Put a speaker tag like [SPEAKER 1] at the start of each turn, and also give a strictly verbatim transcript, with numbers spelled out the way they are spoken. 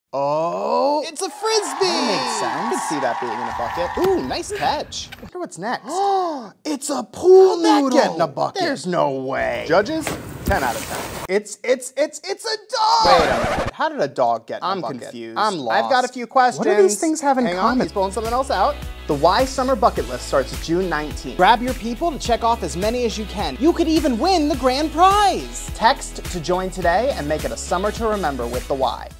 [SPEAKER 1] Oh, it's a Frisbee!
[SPEAKER 2] That makes sense.
[SPEAKER 1] I can see that being in a bucket. Ooh, nice catch. I wonder what's next.
[SPEAKER 2] It's a pool
[SPEAKER 1] How'd that
[SPEAKER 2] noodle.
[SPEAKER 1] get in a bucket?
[SPEAKER 2] There's no way.
[SPEAKER 1] Judges, ten out of ten.
[SPEAKER 2] It's, it's, it's, it's a dog.
[SPEAKER 1] Wait a minute. How did a dog get in
[SPEAKER 2] I'm
[SPEAKER 1] a bucket?
[SPEAKER 2] confused.
[SPEAKER 1] I'm lost. I've got a few questions.
[SPEAKER 2] What do these things have in
[SPEAKER 1] Hang
[SPEAKER 2] common?
[SPEAKER 1] on, he's pulling something else out. The Y Summer Bucket List starts June nineteenth. Grab your people to check off as many as you can. You could even win the grand prize. Text to join today and make it a summer to remember with the Y.